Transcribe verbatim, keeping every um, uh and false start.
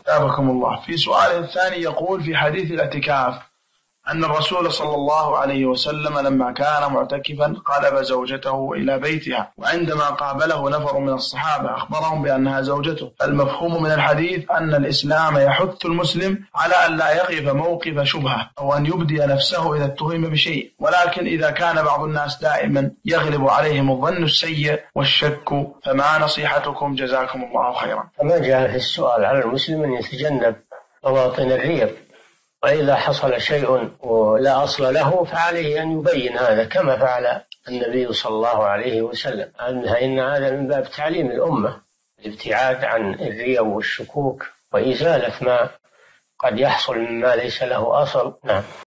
أباكم الله. في سؤال الثاني يقول: في حديث الاعتكاف أن الرسول صلى الله عليه وسلم لما كان معتكفا قلب زوجته إلى بيتها، وعندما قابله نفر من الصحابة أخبرهم بأنها زوجته. المفهوم من الحديث أن الإسلام يحث المسلم على أن لا يقف موقف شبهة أو أن يبدي نفسه إذا اتهم بشيء، ولكن إذا كان بعض الناس دائما يغلب عليهم الظن السيء والشك، فما نصيحتكم جزاكم الله خيرا؟ ما جاء في السؤال على المسلم أن يتجنب مواطن الريب، وإذا حصل شيء ولا أصل له فعليه أن يبين هذا كما فعل النبي صلى الله عليه وسلم، إن هذا من باب تعليم الأمة الابتعاد عن الريب والشكوك وإزالة ما قد يحصل مما ليس له أصل. نعم.